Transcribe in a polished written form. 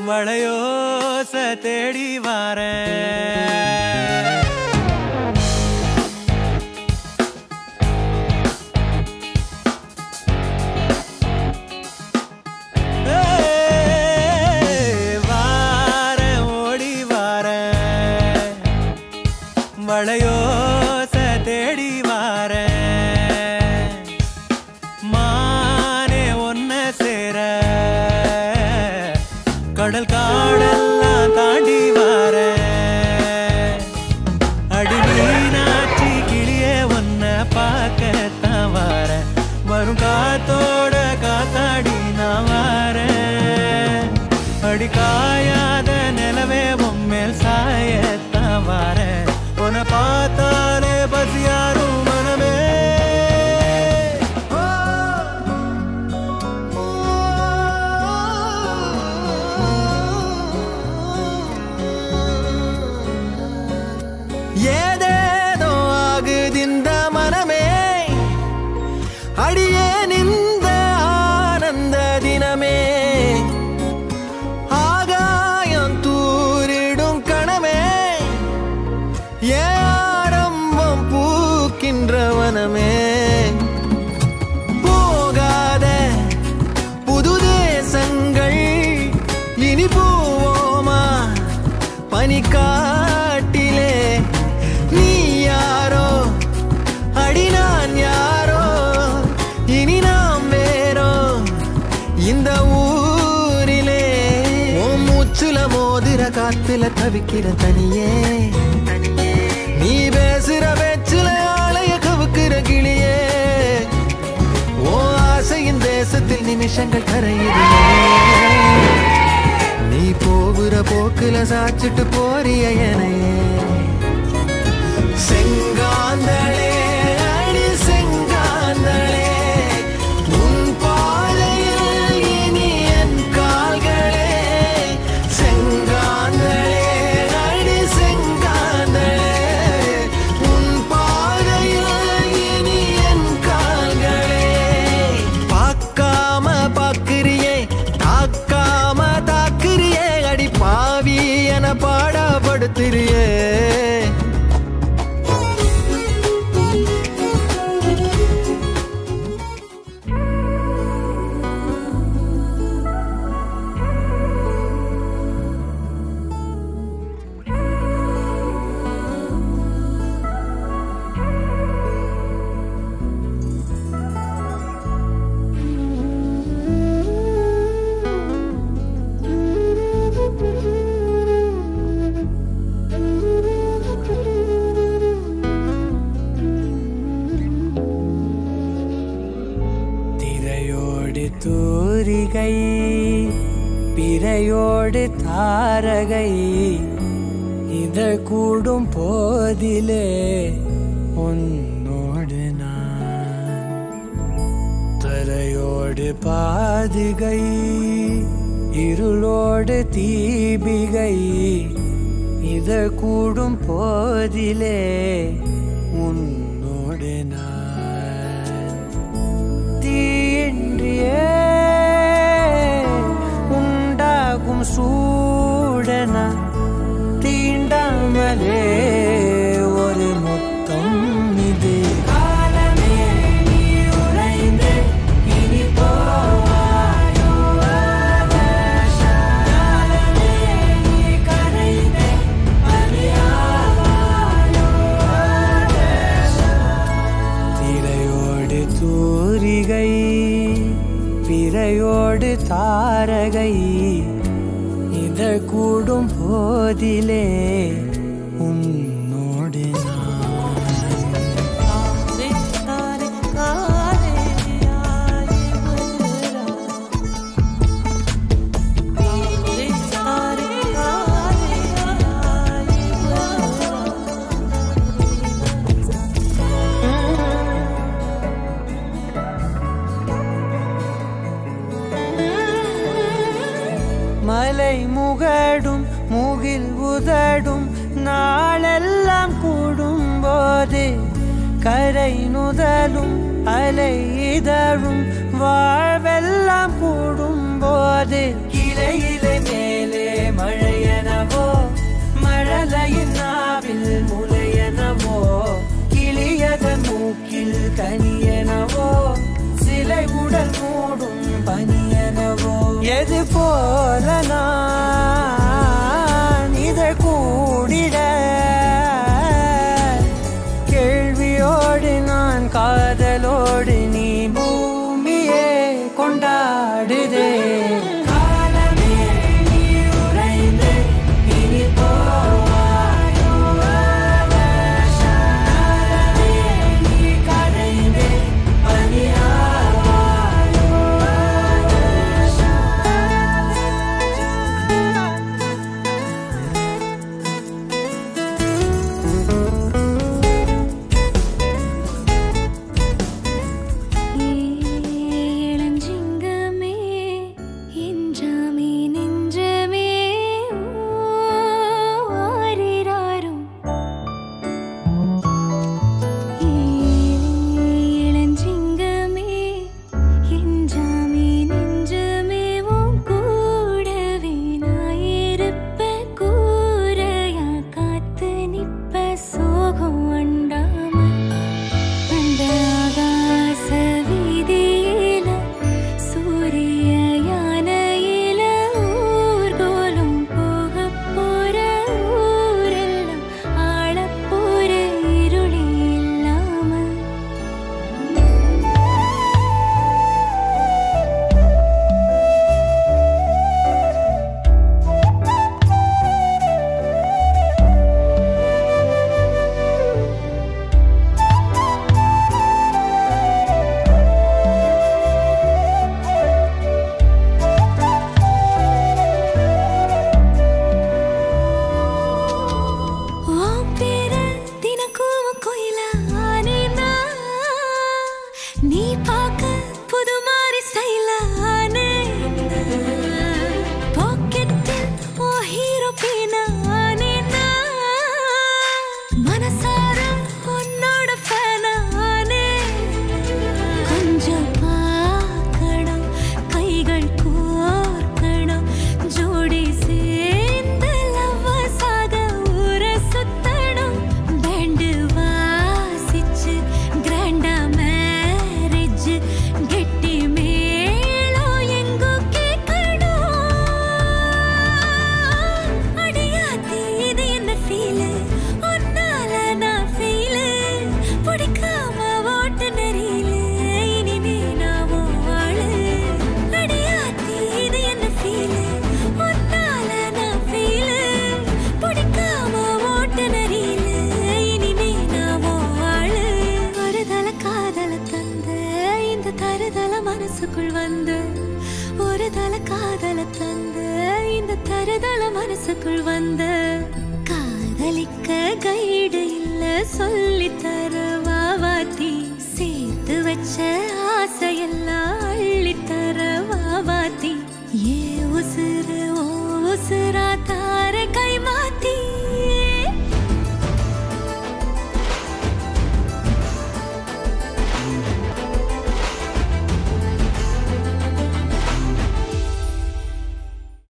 மழையோச தேடி வாரேன் வாரேன் ஓடி வாரேன் மழையோச தேடி வாரேன் மானே ஒன்ன சேர கடல் காடெல்லாம் தாண்டி வாரேன் அடி மீனாட்சி கிளியே ஒன்ன பார்க்கத்தான் வாரேன் வரும் காத்தோட காத்தாடி நான் வாரேன் அடி காயாத நிலவே உம்மேல் சாயத்தான் வாரேன் உன்னை பார்த்தாலே பசியாரும் மனமே ஏதேதோ ஆகுதிந்த மனமே அடியே நின்ற ஆனந்த தினமே ஆகாயம் தூரிடும் கணமே ஏரம்பம் பூக்கின்ற வனமே போகாத புது தேசங்கள் இனி போவோமா பனிக்காட்டிலே நீ யாரோ அடி நான் யாரோ இனி நாம் வேறோ இந்த ஊரிலே உன் மூச்சுல மோதிர காத்துல தவிக்கிற தனியே நீ பேசுற பேச்சுல ஆளைய கவுக்கிற கிளியே ஓ ஆசையின் தேசத்தில் நிமிஷங்கள் கரையுது நீ போகிற போக்குல சாச்சிட்டு போறிய எனையே செங்காந்தளே அடி செங்காந்தளே உன் பாதையில் இனி என் கால்களே செங்காந்தளே அடி செங்காந்தளே உன் பாதையில் இனி என் கால்களே பார்க்காம பார்க்கிறியே தாக்காம தாக்கிறியே அடி பாவி என பாடப்படுத்திறியே தூரிகை பிறையோடு தாரகை இத கூடும் போதிலே உன்னோடு நான் தரையோடு பாதிகை இருளோடு தீபிகை இத கூடும் போதிலே உன்னோடு நான் தீயின்றியே உண்டாகும் சூடன தீண்டாமலே ஒரு முத்தம் இது காலமே நீ உறைந்து இனி போவாயோ காலமே நீ கரைந்து அறியாவாயோ திரையோடு தூரிகை பிறையோடு தாரகை இத கூடும் போதிலே உன்னோடு மலை முகடும் முகில் உதடும் நாளெல்லாம் கூடும் போது கரை நுதலும் அலை இதழும் வாழ்வெல்லாம் கூடும் போது கிளையிலே மேலே தனியனவோ சிலை உடல் மூடும் பனியனவோ எது போல நான் இதை கூடிட கேள்வியோடு நான் காதலோடு நீ பூமியே கொண்டாடுதே மனசுக்குள் வந்த காதலிக்க கைடு இல்ல சொல்லி தர வாவாத்தி சேர்த்து வச்ச ஆசையெல்லாம் அள்ளி தர வாவாத்தி ஏ உசுறு ஓ உசுராத்த